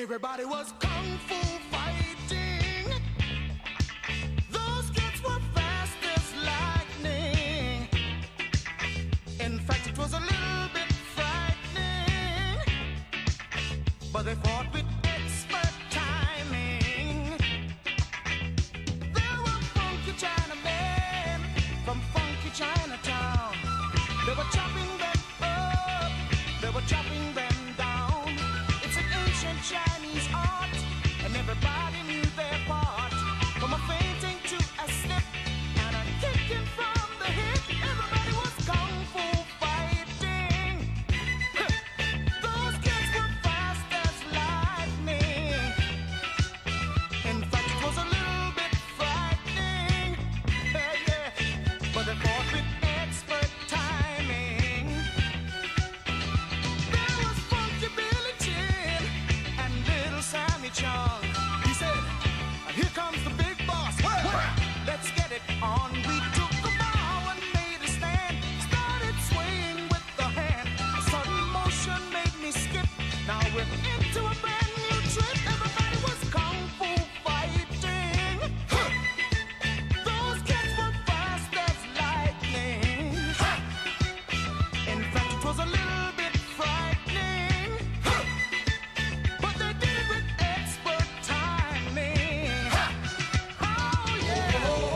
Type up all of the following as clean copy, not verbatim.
Everybody was kung fu fighting. Those kids were fast as lightning. In fact, it was a little bit frightening, but they fought with expert timing. There were funky Chinamen from funky Chinatown. They were chopping them up, they were chopping them down. It's an ancient Chinese art, and everybody knew their part. From a fainting to a slip and a kicking from the hip, everybody was kung fu fighting. Those kids were fast as lightning. In fact, it was a little bit frightening, yeah, but they fought with expert timing. There was Funky Billy Chin and Little Sammy Chung. He said, "Here comes the big boss. Let's get it on." We took the bow and made a stand, started swaying with the hand. A sudden motion made me skip. Now we're into a brand new trip. Everybody was kung fu fighting. Those kids were fast as lightning. In fact, it was a little bit frightening, but they did it with expert timing. Oh yeah.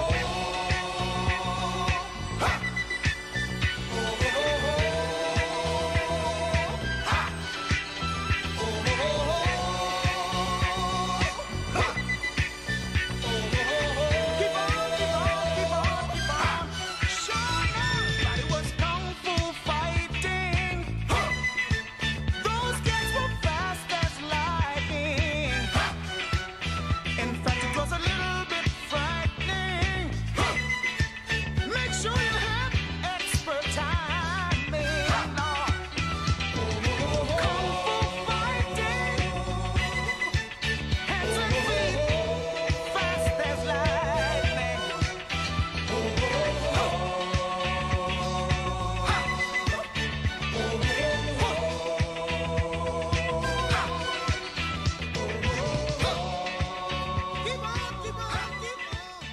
Keep on, keep on, keep on, keep on. Sure, everybody was kung fu fighting. Those kids were fast as lightning. In fact, it was a little bit frightening. Make sure you have expert timing. Kung fu fighting. Hands and feet, fast as lightning. Keep on, keep on, keep on.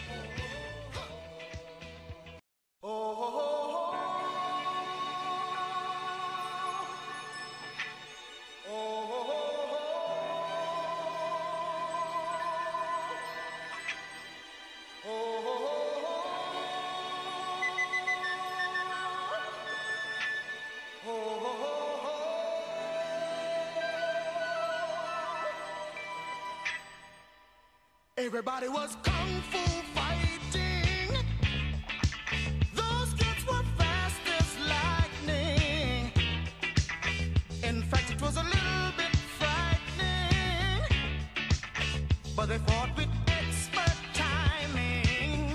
Everybody was kung fu fighting. Those kids were fast as lightning. In fact, it was a little bit frightening, but they fought with expert timing.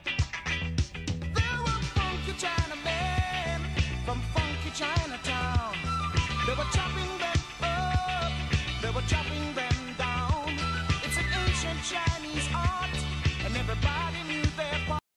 There were funky Chinamen from funky Chinatown. They were chopping them up, they were chopping them down. It's an ancient China